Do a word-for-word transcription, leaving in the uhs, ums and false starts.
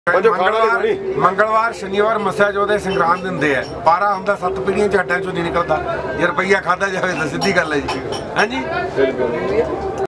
ਮੰਗਲਵਾਰ ਮੰਗਲਵਾਰ ਸ਼ਨੀਵਾਰ ਮੱਸਿਆ ਚੌਥੇ ਸੰਗਰਾਂਦ ਦਿੰਦੇ ਆ। ਪਾਰਾ ਹੁੰਦਾ ਸੱਤ ਪੀੜ੍ਹੀਆਂ ਚ ਹੱਡਾਂ ਚੋਂ ਨਹੀਂ ਨਿਕਲਦਾ। ਜੇ ਰੁਪਈਆ ਖਾਧਾ ਜਾਵੇ ਤਾਂ ਸਿੱਧੀ ਗੱਲ ਹੈ ਜੀ। ਹਾਂਜੀ।